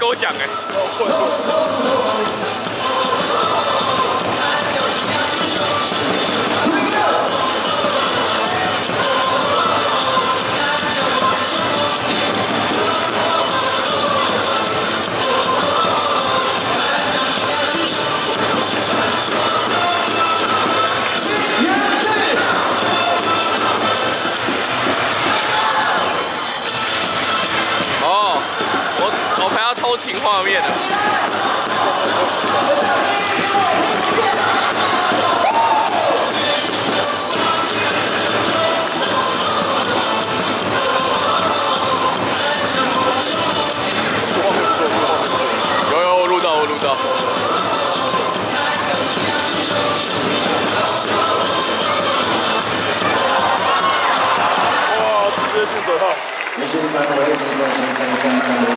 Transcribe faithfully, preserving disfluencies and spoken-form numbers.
跟我讲哎。哦，我我朋友偷情画面了。有有，我录到，我录到。 哇，直接进手套。